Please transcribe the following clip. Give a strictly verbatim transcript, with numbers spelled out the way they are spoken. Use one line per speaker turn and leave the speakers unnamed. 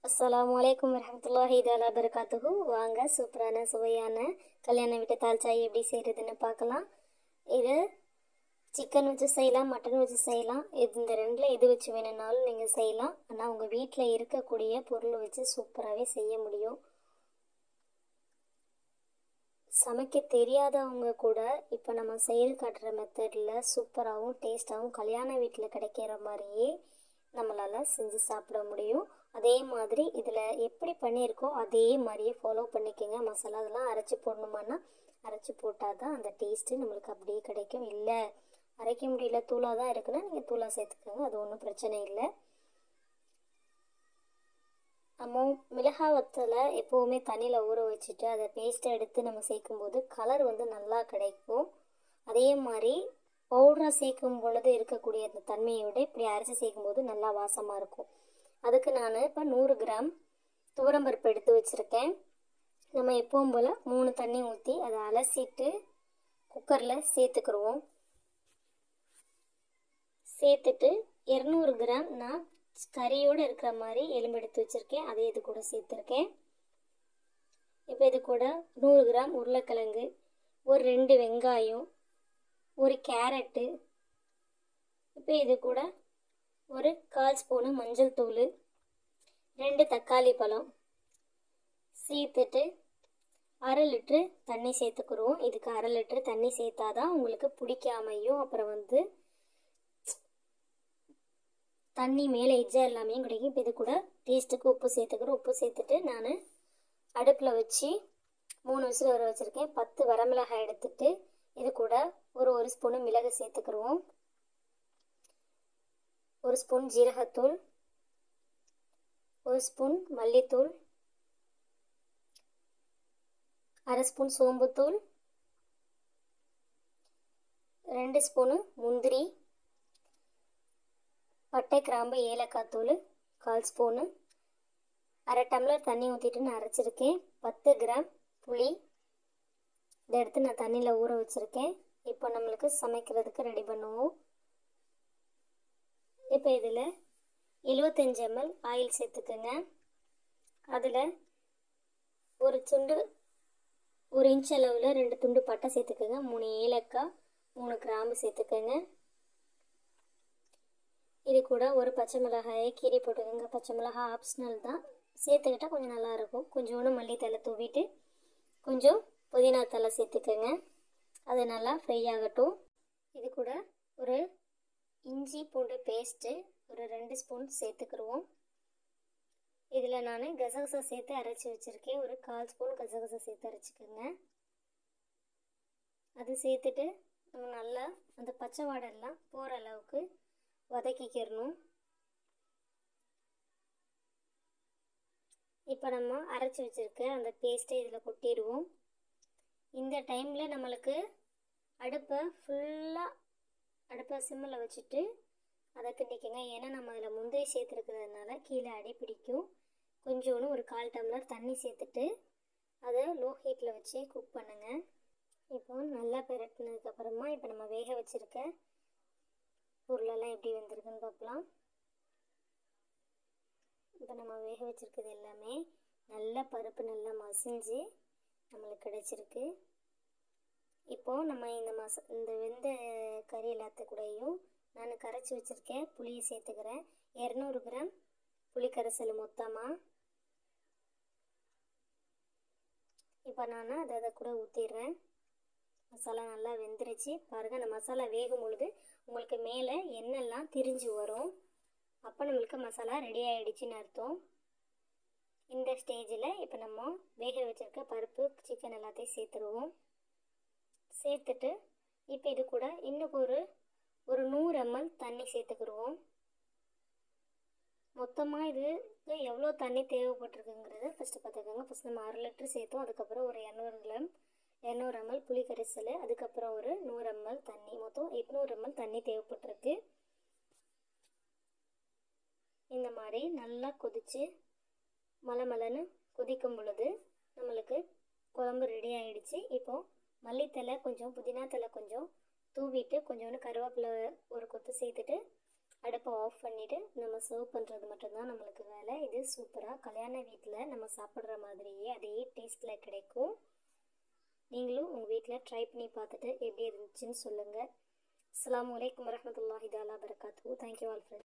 அஸ்ஸலாமு அலைக்கும் வரஹ்மத்துல்லாஹி தஆலா பரகாத்துஹு. வாங்க சூப்பரான சுவையான கல்யாண வீட்டு தால்ச்சாய் எப்படி செய்கிறதுன்னு பார்க்கலாம். இது சிக்கன் வச்சு செய்யலாம், மட்டன் வச்சு செய்யலாம். இது இந்த ரெண்டில் எது வச்சு வேணும்னாலும் நீங்கள் செய்யலாம். ஆனால் உங்கள் வீட்டில் இருக்கக்கூடிய பொருள் வச்சு சூப்பராகவே செய்ய முடியும். சமைக்க தெரியாதவங்க கூட இப்போ நம்ம செயல் காட்டுற மெத்தடில் சூப்பராகவும் டேஸ்ட்டாகவும் கல்யாண வீட்டில் கிடைக்கிற மாதிரியே நம்மளால் செஞ்சு சாப்பிட முடியும். அதே மாதிரி இதில் எப்படி பண்ணியிருக்கோ அதே மாதிரியே ஃபாலோ பண்ணிக்கோங்க. மசாலா அதெல்லாம் அரைச்சி போடணுமான்னா அரைச்சி போட்டால் தான் அந்த டேஸ்ட்டு நம்மளுக்கு அப்படியே கிடைக்கும். இல்லை அரைக்க முடியல தூளாக தான் இருக்குன்னா நீங்கள் தூளாக சேர்த்துக்கோங்க, அது ஒன்றும் பிரச்சனை இல்லை. நம்ம மிளகாய் வத்தலை எப்போவுமே தண்ணியில் ஊற வச்சுட்டு அதை பேஸ்ட்டை எடுத்து நம்ம சேர்க்கும்போது கலர் வந்து நல்லா கிடைக்கும். அதே மாதிரி பவுடராக சேர்க்கும் பொழுது இருக்கக்கூடிய அந்த தன்மையை விட இப்படி அரைச்சி சேர்க்கும்போது நல்லா வாசமாக இருக்கும். அதுக்கு நான் இப்போ நூறு கிராம் துவரம்பருப்பு எடுத்து வச்சுருக்கேன். நம்ம எப்பவும் போல் மூணு தண்ணி ஊற்றி அதை அலசிட்டு குக்கரில் சேர்த்துக்கிடுவோம். சேர்த்துட்டு இரநூறு கிராம் நான் கறியோடு இருக்கிற மாதிரி எலும்பு எடுத்து வச்சுருக்கேன், அதே இது கூட சேர்த்துருக்கேன். இப்போ இது கூட நூறு கிராம் உருளைக்கிழங்கு, ஒரு ரெண்டு வெங்காயம், ஒரு கேரட்டு, இப்போ இது கூட ஒரு கால் ஸ்பூனு மஞ்சள் தூள், ரெண்டு தக்காளி பழம் சேர்த்துட்டு அரை லிட்ரு தண்ணி சேர்த்துக்குருவோம். இதுக்கு அரை லிட்ரு தண்ணி சேர்த்தாதான் உங்களுக்கு பிடிக்காமையும் அப்புறம் வந்து தண்ணி மேலே எஜ்ஜா எல்லாமே கிடைக்கும். இப்போ இது கூட டேஸ்ட்டுக்கு உப்பு சேர்த்துக்கிறோம். உப்பு சேர்த்துட்டு நான் அடுப்பில் வச்சு மூணு விசில் வர வச்சுருக்கேன். பத்து வரமிளகாய் எடுத்துட்டு இது கூட ஒரு ஒரு ஸ்பூனு மிளகு சேர்த்துக்கிடுவோம். ஒரு ஸ்பூன் ஜீரகத்தூள், ஒரு ஸ்பூன் மல்லித்தூள், அரை ஸ்பூன் சோம்புத்தூள், ரெண்டு ஸ்பூனு முந்திரி, பட்டை கிராம்பு ஏலக்காய் தூள் கால் ஸ்பூனு, அரை டம்ளர் தண்ணி ஊற்றிட்டு நான் அரைச்சிருக்கேன். பத்து கிராம் புளி இதை எடுத்து நான் தண்ணியில் ஊற வச்சுருக்கேன். இப்போ நம்மளுக்கு சமைக்கிறதுக்கு ரெடி பண்ணுவோம். இப்போ இதில் எழுபத்தஞ்சு எம்எல் ஆயில் சேர்த்துக்குங்க. அதில் ஒரு துண்டு ஒரு இன்ச் அளவில் ரெண்டு துண்டு பட்டை சேர்த்துக்கோங்க. மூணு ஏலக்காய், மூணு கிராம்பு சேர்த்துக்கோங்க. இது கூட ஒரு பச்சை மிளகாயை கீரி போட்டுக்கோங்க. பச்சை மிளகாய் ஆப்ஷனல் தான், சேர்த்துக்கிட்டால் கொஞ்சம் நல்லாயிருக்கும். கொஞ்சோண்டு மல்லித்தலை தூவிட்டு கொஞ்சம் புதினா தலை சேர்த்துக்கோங்க. அது நல்லா ஃப்ரை ஆகட்டும். இது கூட ஒரு இஞ்சி பூண்டு பேஸ்ட்டு ஒரு ரெண்டு ஸ்பூன் சேர்த்துக்கிடுவோம். இதில் நான் கசகசா சேர்த்து அரைச்சி வச்சுருக்கேன். ஒரு கால் ஸ்பூன் கசகசா சேர்த்து அரைச்சிக்கோங்க. அது சேர்த்துட்டு நம்ம நல்லா அந்த பச்சை வாடெல்லாம் போகிற அளவுக்கு வதக்கிக்கிறணும். இப்போ நம்ம அரைச்சி வச்சுருக்க அந்த பேஸ்ட்டை இதில் கொட்டிடுவோம். இந்த டைமில் நம்மளுக்கு அடுப்பை ஃபுல்லாக அடுப்பை சிம்மில் வச்சுட்டு அதை கிண்டிக்கங்க. ஏன்னா நம்ம அதில் முந்திரி சேர்த்துருக்கிறதுனால கீழே அடி பிடிக்கும். கொஞ்சோன்னு ஒரு கால் டம்ளர் தண்ணி சேர்த்துட்டு அதை லோ ஹீட்டில் வச்சு குக் பண்ணுங்கள். இப்போ நல்லா பிரட்டினதுக்கப்புறமா இப்போ நம்ம வேக வச்சுருக்க பொருளெல்லாம் எப்படி வெந்திருக்குன்னு பார்க்கலாம். இப்போ நம்ம வேக வச்சுருக்கிறது எல்லாமே நல்லா பருப்பு நல்லா மசிஞ்சு நம்மளுக்கு கிடச்சிருக்கு. இப்போது நம்ம இந்த மச இந்த வெந்த கறி எல்லாத்துக்கூடையும் நான் கரைச்சி வச்சுருக்கேன் புளியை சேர்த்துக்கிறேன். இரநூறு கிராம் புளி கரைசல் மொத்தமாக. இப்போ நான் அதை அதை கூட ஊற்றிடுறேன். மசாலா நல்லா வெந்துருச்சு பாருங்கள். அந்த மசாலா வேகும் பொழுது உங்களுக்கு மேலே எண்ணெய்லாம் திரிஞ்சு வரும். அப்போ நம்மளுக்கு மசாலா ரெடி ஆகிடுச்சின்னு அர்த்தம். இந்த ஸ்டேஜில் இப்போ நம்ம வேக வச்சுருக்க பருப்பு சிக்கன் எல்லாத்தையும் சேர்த்துருவோம். சேர்த்துட்டு இப்போ இது கூட இன்னும் ஒரு ஒரு நூறு எம்எல் தண்ணி சேர்த்துக்கிடுவோம். மொத்தமாக இதுக்கு எவ்வளோ தண்ணி தேவைப்பட்டிருக்குங்கிறத ஃபஸ்ட்டு பார்த்துக்கோங்க. ஃபஸ்ட் நம்ம அரை லிட்டர் சேர்த்தோம். அதுக்கப்புறம் ஒரு இரநூறு கிராம் இரநூறு எம்எல் புளி கரைசல், அதுக்கப்புறம் ஒரு நூறு எம்எல் தண்ணி, மொத்தம் எட்நூறு எம்எல் தண்ணி தேவைப்பட்டிருக்கு. இந்த மாதிரி நல்லா கொதித்து மலை மலைன்னு கொதிக்கும் பொழுது நம்மளுக்கு குழம்பு ரெடி ஆகிடுச்சு. இப்போது மல்லித்தலை கொஞ்சம் புதினா தலை கொஞ்சம் தூவிட்டு கொஞ்சோண்டு கருவேப்பிலை ஒரு கொத்து சேர்த்துட்டு அடுப்பை ஆஃப் பண்ணிவிட்டு நம்ம சர்வ் பண்ணுறது மட்டும்தான் நம்மளுக்கு வேலை. இது சூப்பராக கல்யாண வீட்டில் நம்ம சாப்பிட்ற மாதிரியே அதே டேஸ்ட்டில் கிடைக்கும். நீங்களும் உங்கள் வீட்டில் ட்ரை பண்ணி பார்த்துட்டு எப்படி இருந்துச்சுன்னு சொல்லுங்கள். அஸ்ஸலாமு அலைக்கும் வரஹ்மத்துல்லாஹி தஆலா பரகாத்துஹு. Thank you all friends.